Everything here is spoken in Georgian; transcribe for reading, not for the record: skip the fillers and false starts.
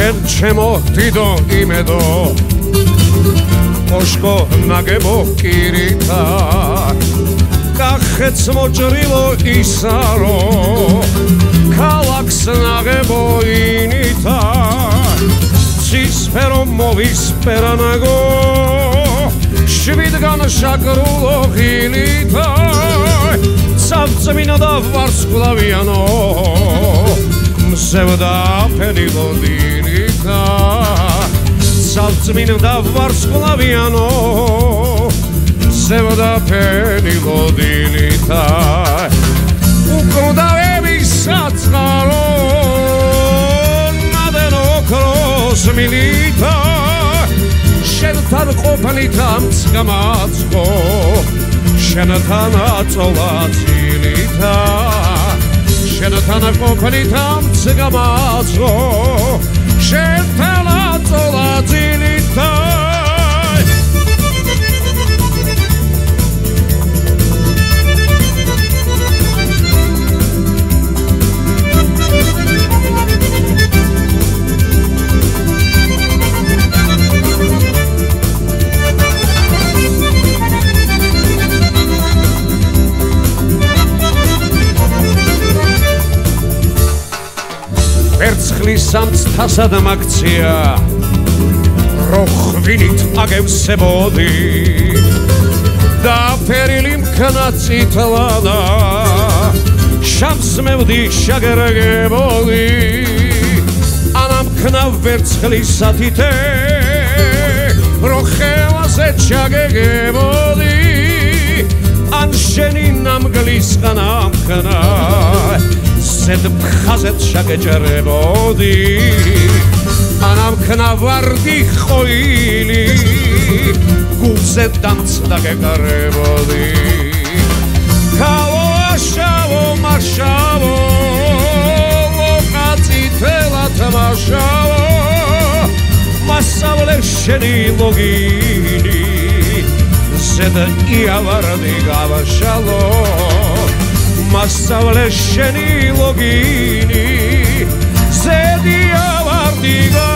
შენ ჩემო დიდო იმედო ოშკო ნაგებო კირითა კახეთს მოჭრილო ისარო ქალაქს ნაგებო ინითა ცისფერო მოვისპერანაგო შვიდგან შაკრულო ღილითა სავწმინო და ვარსკვლავიანო მზევდა ფენილო დინითა სავწმინო და ვარსკვლავიანო მზევდა ფენილო დინითა უკრუდავები საწყარო ნადენო ოქროს მილითა შენთან ყოფნითა მცგამაწყო შენთან აწოლა წილითა შენთან ყოფნითა მცგამაწყო შენთან აწოლა წილითა ვერცხლის სამწთასად მაგცია რო ხვინით აგევსებოდი და ფერილი მქნა წითლადა შამს მევდი შაგერგებოდი ანამქნა ვერცხლისათითე რო ხელაზე ჩაგეგებოდი ან შენი ნამგლის ყანამქნა ზედ მხაზეთ შაგეჭერებოდი ანამქნა ვარდი ხოილი გულზე დამცდა გეკარებოდი ქალოაშავო მარშავო ლოყაწითელა თამაშავო მასავლე შენი ლოგინი ზედ იავარდი გავაშალო მასავლე შენი ლოგინი ზედია ვარდი